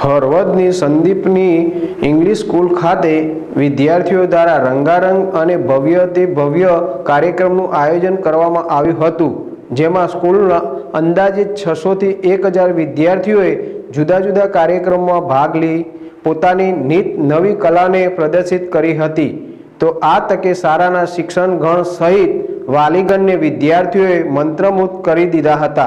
હળવદની સંદીપની English school ખાતે વિદ્યાર્થીઓ દ્વારા રંગારંગ અને ભવ્યથી ભવ્ય કાર્યક્રમનું આયોજન કરવામાં આવ્યું હતું, જેમાં સ્કૂલના અંદાજિત 600 થી 1000 વિદ્યાર્થીઓએ જુદા જુદા કાર્યક્રમોમાં ભાગ લઈ પોતાની નીત નવી કલાને પ્રદર્શિત કરી હતી। તો આ તકે શાળાના શિક્ષણગણ સહિત વાલીગણને વિદ્યાર્થીઓએ મંત્રમુગ્ધ કરી દીધા હતા।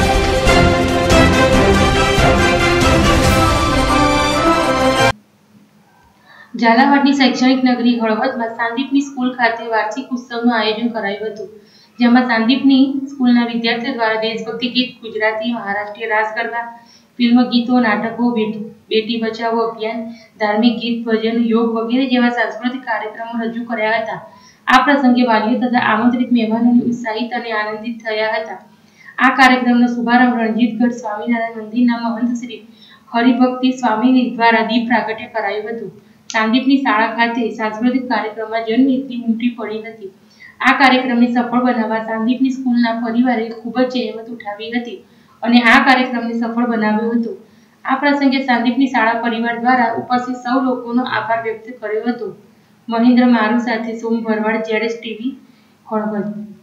ઝાલાવાડની શૈક્ષણિક નગરી હળવદમાં સાંદીપની સ્કૂલ ખાતે વાર્ષિક ઉત્સવનું આયોજન કરાયું હતું, જેમાં સાંદીપની સ્કૂલના વિદ્યાર્થીઓ દ્વારા દેશભક્તિ ગીત, ગુજરાતી, મહારાષ્ટ્રીય રાસ ગરબા, ફિલ્મ ગીતો, નાટકો, બેટી બચાવો અભિયાન, ધાર્મિક ગીત, ભજન, યોગ વગેરે જેવા સાંસ્કૃતિક કાર્યક્રમો રજૂ કર્યા હતા। આ પ્રસંગે વાલીઓ તથા આમંત્રિત મહેમાનોને ઉત્સાહિત અને આનંદિત થયા હતા। આ કાર્યક્રમનો શુભારંભ રણજીતગઢ સ્વામિનારાયણ મંદિરના મહંત શ્રી હરિભક્તિ સ્વામી દ્વારા દીપ પ્રાગટ્ય કરાયું હતું। સાંદીપની શાળા ખાતે સાંસ્કૃતિક કાર્યક્રમમાં જનમેદની ઉમટી પડી હતી। આ કાર્યક્રમને સફળ બનાવવા સાંદીપની સ્કૂલના પરિવારે ખૂબ જ જહેમત ઉઠાવી હતી અને આ કાર્યક્રમને સફળ બનાવ્યો હતો। આ પ્રસંગે સાંદીપની શાળા પરિવાર દ્વારા ઉપસ્થિત સૌ લોકોનો આભાર વ્યક્ત કર્યો હતો। મહેન્દ્ર મારુ સાથે સોમ ભરવાડ, ZSTV, હળવદ।